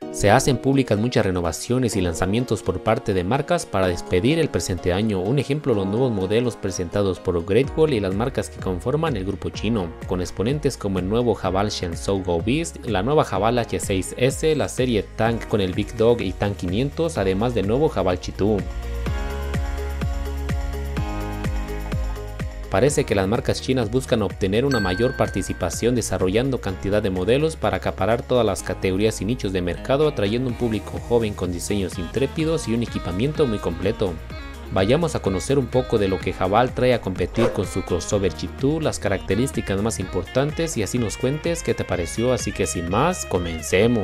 Se hacen públicas muchas renovaciones y lanzamientos por parte de marcas para despedir el presente año. Un ejemplo, los nuevos modelos presentados por Great Wall y las marcas que conforman el grupo chino, con exponentes como el nuevo Haval Shenzhou Go Beast, la nueva Haval H6S, la serie Tank con el Big Dog y Tank 500, además del nuevo Haval Chitu. Parece que las marcas chinas buscan obtener una mayor participación desarrollando cantidad de modelos para acaparar todas las categorías y nichos de mercado, atrayendo un público joven con diseños intrépidos y un equipamiento muy completo. Vayamos a conocer un poco de lo que Haval trae a competir con su crossover Chitu, las características más importantes y así nos cuentes qué te pareció, así que sin más, comencemos.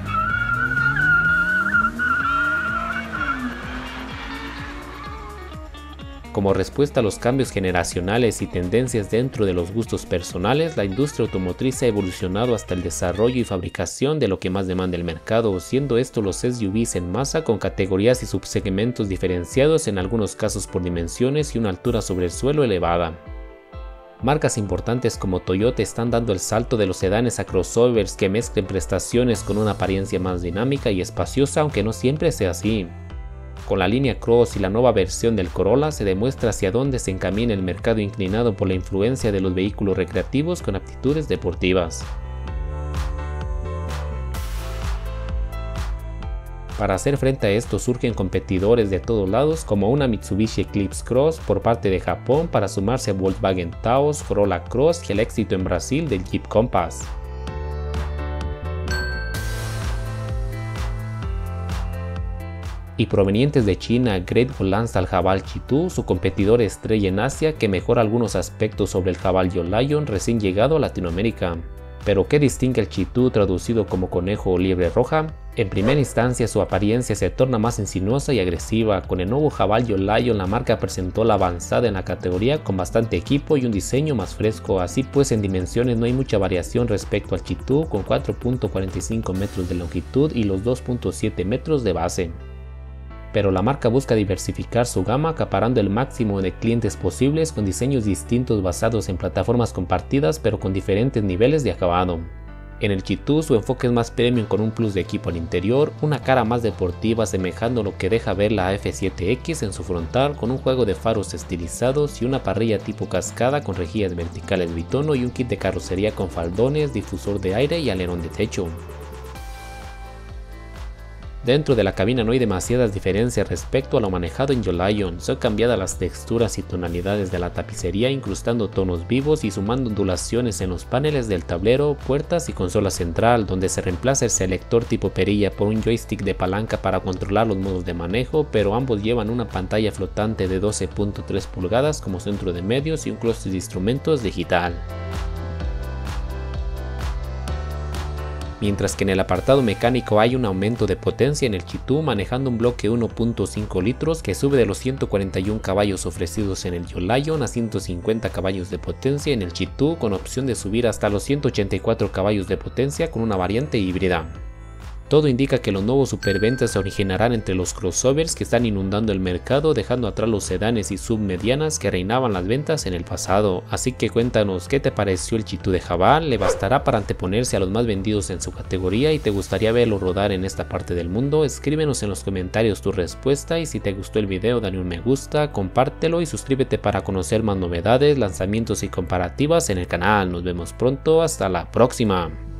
Como respuesta a los cambios generacionales y tendencias dentro de los gustos personales, la industria automotriz ha evolucionado hasta el desarrollo y fabricación de lo que más demanda el mercado, siendo esto los SUVs en masa con categorías y subsegmentos diferenciados, en algunos casos por dimensiones y una altura sobre el suelo elevada. Marcas importantes como Toyota están dando el salto de los sedanes a crossovers que mezclen prestaciones con una apariencia más dinámica y espaciosa, aunque no siempre sea así. Con la línea Cross y la nueva versión del Corolla se demuestra hacia dónde se encamina el mercado inclinado por la influencia de los vehículos recreativos con aptitudes deportivas. Para hacer frente a esto surgen competidores de todos lados como una Mitsubishi Eclipse Cross por parte de Japón para sumarse a Volkswagen Taos, Corolla Cross y el éxito en Brasil del Jeep Compass. Y provenientes de China, Great Wall lanza al Haval Chitu, su competidor estrella en Asia, que mejora algunos aspectos sobre el Haval Lion recién llegado a Latinoamérica. Pero ¿qué distingue el Chitu traducido como conejo o liebre roja? En primera instancia su apariencia se torna más insinuosa y agresiva. Con el nuevo Haval Lion la marca presentó la avanzada en la categoría con bastante equipo y un diseño más fresco, así pues en dimensiones no hay mucha variación respecto al Chitu, con 4.45 metros de longitud y los 2.7 metros de base. Pero la marca busca diversificar su gama acaparando el máximo de clientes posibles con diseños distintos basados en plataformas compartidas pero con diferentes niveles de acabado. En el Chitu su enfoque es más premium con un plus de equipo al interior, una cara más deportiva semejando lo que deja ver la F7X en su frontal con un juego de faros estilizados y una parrilla tipo cascada con rejillas verticales bitono y un kit de carrocería con faldones, difusor de aire y alerón de techo. Dentro de la cabina no hay demasiadas diferencias respecto a lo manejado en Lion, son cambiadas las texturas y tonalidades de la tapicería incrustando tonos vivos y sumando ondulaciones en los paneles del tablero, puertas y consola central, donde se reemplaza el selector tipo perilla por un joystick de palanca para controlar los modos de manejo, pero ambos llevan una pantalla flotante de 12.3 pulgadas como centro de medios y un clúster de instrumentos digital. Mientras que en el apartado mecánico hay un aumento de potencia en el Chitu manejando un bloque 1.5 litros que sube de los 141 caballos ofrecidos en el Lion a 150 caballos de potencia en el Chitu, con opción de subir hasta los 184 caballos de potencia con una variante híbrida. Todo indica que los nuevos superventas se originarán entre los crossovers que están inundando el mercado, dejando atrás los sedanes y submedianas que reinaban las ventas en el pasado. Así que cuéntanos qué te pareció el Chitu de Haval, ¿le bastará para anteponerse a los más vendidos en su categoría y te gustaría verlo rodar en esta parte del mundo? Escríbenos en los comentarios tu respuesta y si te gustó el video dale un me gusta, compártelo y suscríbete para conocer más novedades, lanzamientos y comparativas en el canal. Nos vemos pronto, hasta la próxima.